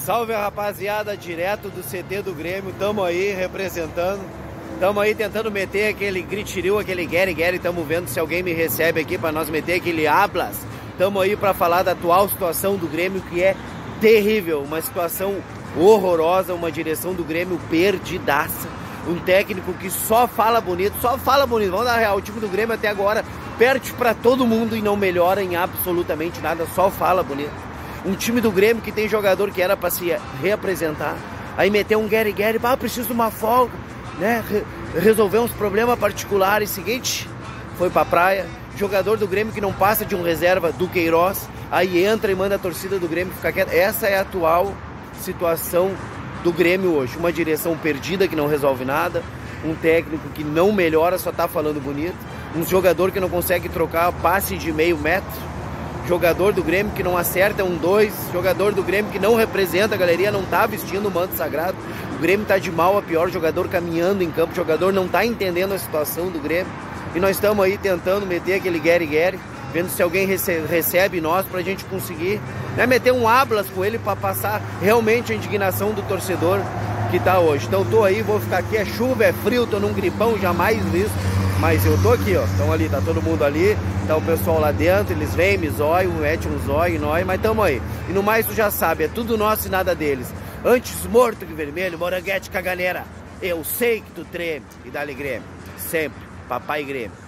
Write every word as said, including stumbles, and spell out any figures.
Salve, rapaziada, direto do C T do Grêmio, tamo aí representando, tamo aí tentando meter aquele gritiril, aquele Gary Gary, tamo vendo se alguém me recebe aqui pra nós meter aquele hablas, tamo aí pra falar da atual situação do Grêmio, que é terrível, uma situação horrorosa, uma direção do Grêmio perdidaça, um técnico que só fala bonito, só fala bonito, vamos dar real, o time do Grêmio até agora perde pra todo mundo e não melhora em absolutamente nada, só fala bonito. Um time do Grêmio que tem jogador que era para se reapresentar, aí meteu um Gary Gary, ah, preciso de uma folga, né? Re resolver uns problemas particulares, seguinte, foi pra praia. Jogador do Grêmio que não passa de um reserva do Queiroz, aí entra e manda a torcida do Grêmio ficar quieta. Essa é a atual situação do Grêmio hoje, uma direção perdida que não resolve nada, um técnico que não melhora, só tá falando bonito, um jogador que não consegue trocar passe de meio metro, jogador do Grêmio que não acerta um dois, jogador do Grêmio que não representa, a galeria não tá vestindo o manto sagrado, o Grêmio tá de mal a pior, jogador caminhando em campo, jogador não tá entendendo a situação do Grêmio, e nós estamos aí tentando meter aquele Gary Gary, vendo se alguém recebe, recebe nós pra gente conseguir, né, meter um hablas com ele pra passar realmente a indignação do torcedor que tá hoje. Então tô aí, vou ficar aqui, é chuva, é frio, tô num gripão jamais visto, mas eu tô aqui, ó, então ali, tá todo mundo ali, tá o pessoal lá dentro, eles vêm, me zóio, mete um zóio, nós, mas tamo aí. E no mais, tu já sabe, é tudo nosso e nada deles. Antes morto que vermelho, moranguete caganeira, eu sei que tu treme, e dá-lhe Grêmio, sempre, papai Grêmio.